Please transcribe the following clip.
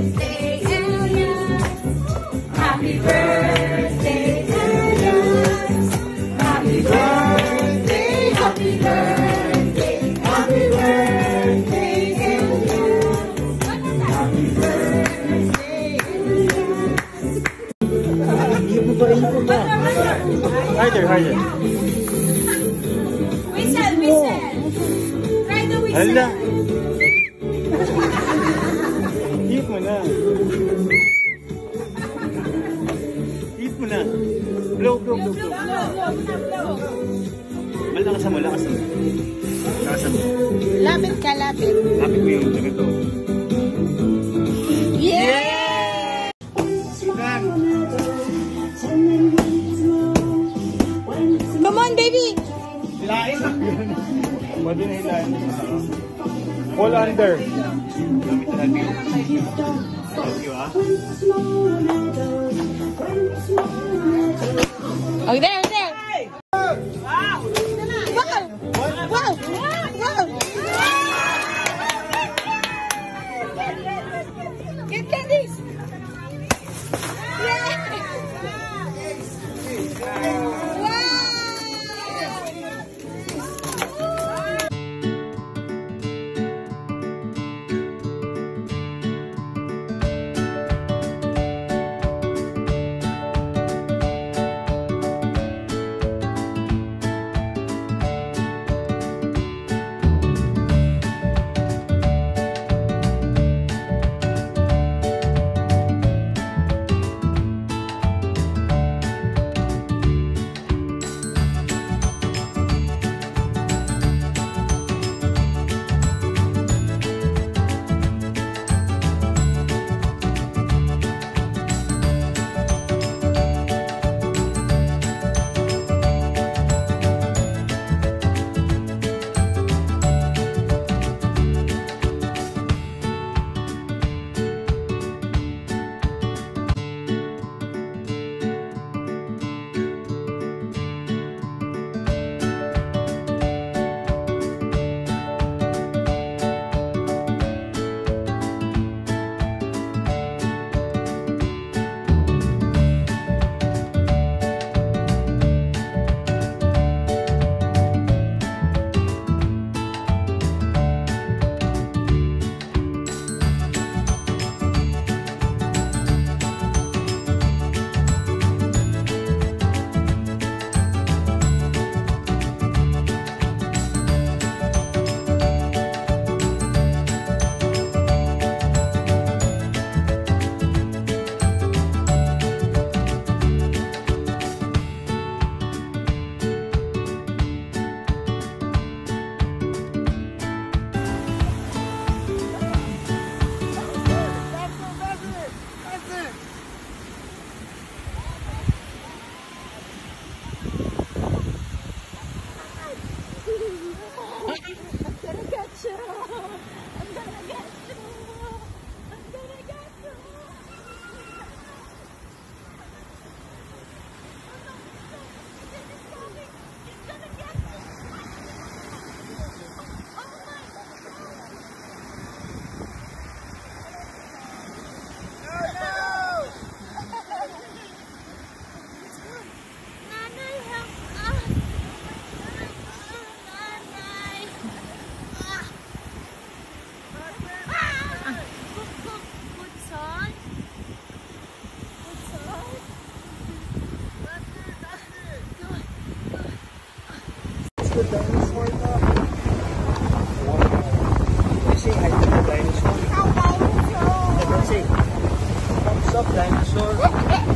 Happy birthday, Elias. Happy birthday, happy birthday, happy birthday, Elias. Happy birthday, Elias. Harder, harder. Whistle. Try the whistle. Hala. Hip mo na. Hip mo na. Blow. Malakasan mo. Lapit ka. Lapit mo yung ganito. Yeah! Come on, baby! Hilain na. Pwede na hilain. Fall under. Thank you, ah. Oh, there. Wow! Get candies! Yeah! The dinosaur na. Say hi to the dinosaur. Say, thumbs up, dinosaur.